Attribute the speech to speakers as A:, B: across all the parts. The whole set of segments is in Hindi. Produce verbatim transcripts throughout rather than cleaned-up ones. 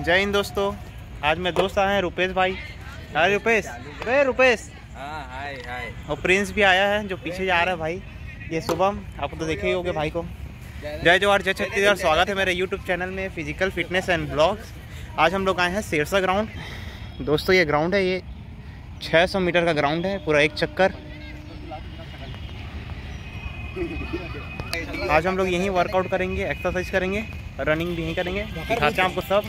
A: जय हिंद दोस्तों। आज मेरे दोस्त आए हैं रुपेश भाई। हाय रुपेश। अरे रुपेश।
B: हाँ हाय हाय।
A: और प्रिंस भी आया है जो पीछे जा रहा है भाई। ये शुभम, आप तो देखे ही होंगे भाई को। जय जवाहर जय छत्तीसगढ़। स्वागत है मेरे यूट्यूब चैनल में फिजिकल फिटनेस एंड ब्लॉग्स। आज हम लोग आए हैं सिरसा ग्राउंड। दोस्तों ये ग्राउंड है, ये छह सौ मीटर का ग्राउंड है, पूरा एक चक्कर। आज हम लोग यहीं वर्कआउट करेंगे, एक्सरसाइज करेंगे, रनिंग भी यहीं करेंगे। दिखाते हैं आपको सब।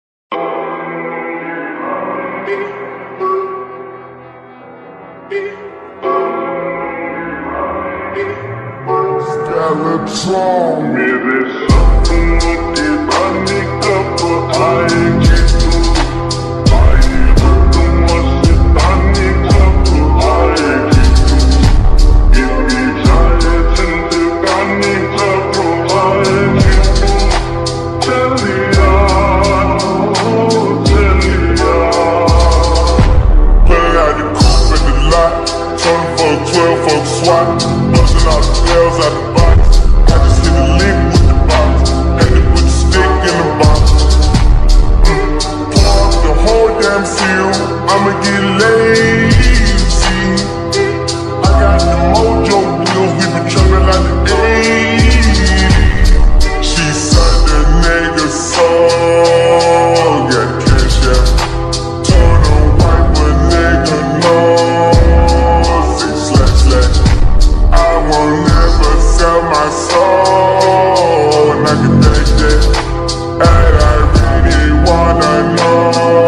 C: मेरे सपनों के पानी कब आएगी तू, आई हो तुम मस्तानी कब आएगी तू, इतनी जाए जिंदगानी कब आएगी तू, चलिया ओ चलिया। Pulling out the coupe in the lot, twenty for a twelve for a swat, busting all the bells out the box. I just hit the lick with the box, had to put the stick in the box. Mm. Pour up the whole damn seal, I'ma get lazy. I got the mojo wheels, we been trucking like the eighties. She said the nigga soul, got cash out. Turn on white, but nigga no. Say slash slash. I won't never sell my soul, and I can take that, and I really wanna know.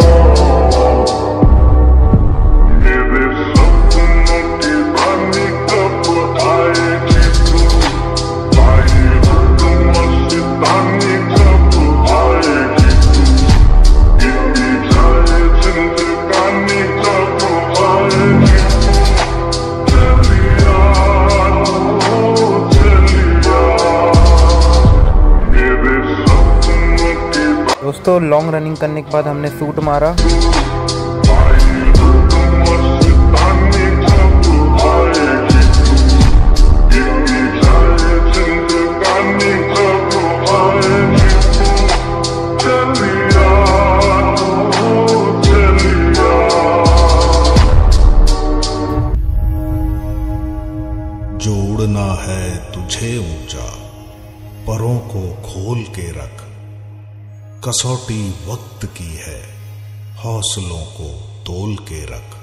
C: मेरे सपनों की रानी कब आएगी तू, आई हो तुम मस्तानी कब आएगी तू, इतनी जाए जिंदगानी कब आएगी तू, चलिया ओ चलिया। मेरे सपनों की
A: दोस्तों लॉन्ग रनिंग करने के बाद हमने शूट मारा।
C: आई हो तुम मस्तानी कब आएगी तू, इतनी जाए जिंदगानी कब आएगी तू, चलिया ओ चलिया।
D: जोड़ना है तुझे ऊंचा, परों को खोल के रख, कसौटी वक्त की है, हौसलों को तोल के रख।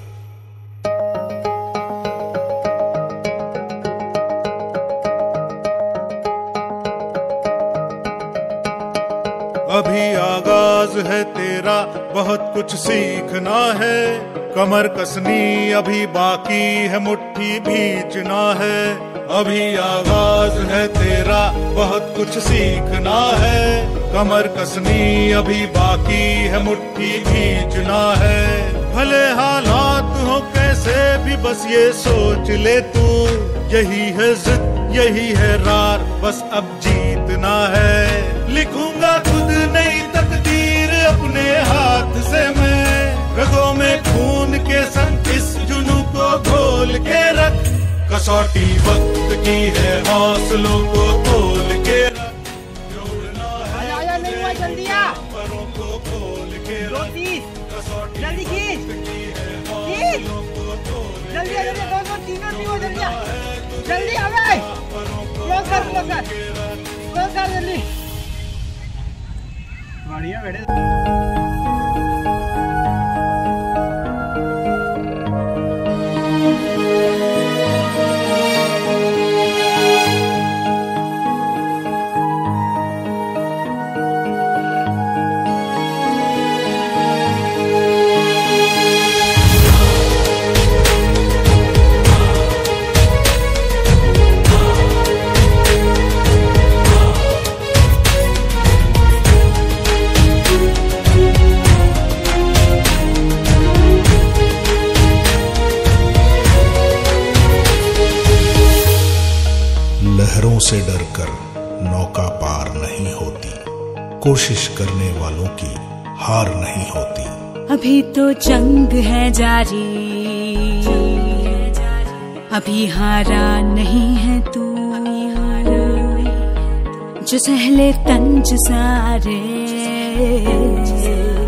E: अभी आगाज है तेरा, बहुत कुछ सीखना है, कमर कसनी अभी बाकी है, मुट्ठी भींचना है। अभी आगाज है तेरा, बहुत कुछ सीखना है, कमर कसनी अभी बाकी है, मुट्ठी भींचना है। भले हालात हो कैसे भी बस ये सोच ले तू, यही है जिद यही है रार, बस अब जीतना है। लिखूंगा खुद नई तकदीर अपने हाथ से मैं, रगों में खून के संग इस जुनू को घोल के रख, कसौटी वक्त की है, हौसलों को तोल के रख। जोड़ना है
F: जल्दी आ,
E: परों को खोल के रख, कसौटी
F: जल्दी खींच,
E: वक्त की है, हौसलों को तोल
F: जल्दी
E: के
F: जल्दी दो दो तीनों तीनों जल्दी आ,
E: रख।
F: जल्दी आ भाई,
E: परों को
F: क्लोज कर क्लोज कर
E: के रख।
F: क्लोज कर जल्दी।
A: बढ़िया बेटे।
D: लहरों से डरकर नौका पार नहीं होती, कोशिश करने वालों की हार नहीं होती।
G: अभी तो जंग है जारी, अभी हारा नहीं है तू, जो सहले तंज सारे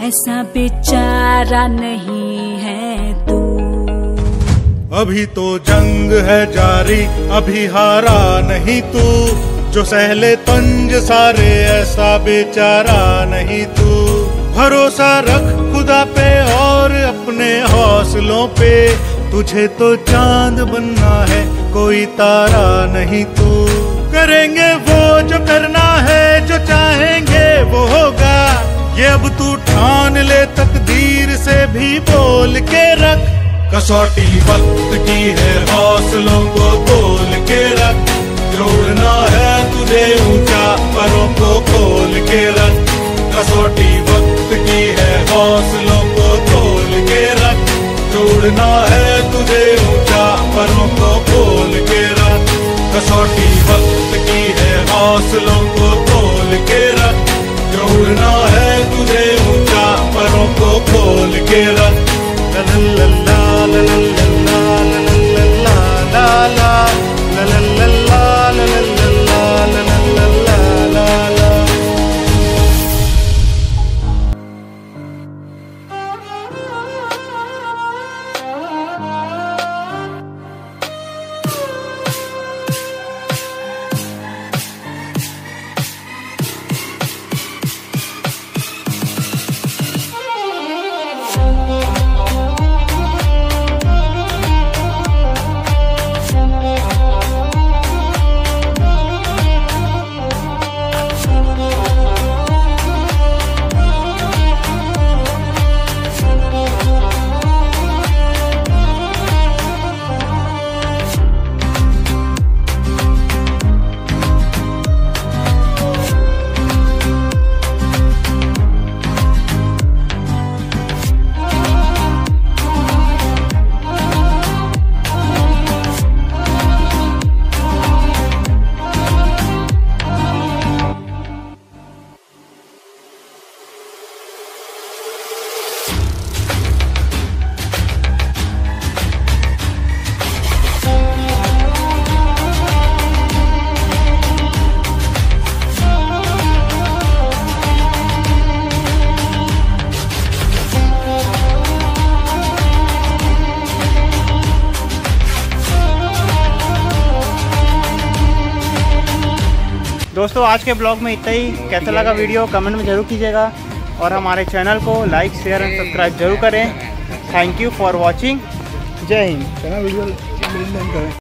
G: ऐसा बेचारा नहीं है तू।
E: अभी तो जंग है जारी, अभी हारा नहीं तू, जो सहले तंज सारे ऐसा बेचारा नहीं तू। भरोसा रख खुदा पे और अपने हौसलों पे, तुझे तो चांद बनना है कोई तारा नहीं तू। करेंगे वो जो करना है, जो चाहेंगे वो होगा, ये अब तू ठान ले तकदीर से भी बोल के रख। कसौटी वक्त की है हौसलों को तोल के रख, जोड़ना है तुझे ऊंचा परों को खोल के रख। कसौटी वक्त की है हौसलों को तोल के रख, जोड़ना है तुझे ऊंचा परों को खोल के रख। कसौटी वक्त की है हौसलों को तोल के रख, जोड़ना है तुझे ऊंचा परों को खोल के रख। ला ला ला ला ला ला ला ला ला ला ला ला ला ला ला ला ला ला ला।
A: दोस्तों आज के ब्लॉग में इतना ही। कैसा लगा वीडियो कमेंट में जरूर कीजिएगा और हमारे चैनल को लाइक शेयर एंड सब्सक्राइब जरूर करें। Thank you for watching. जय हिंद।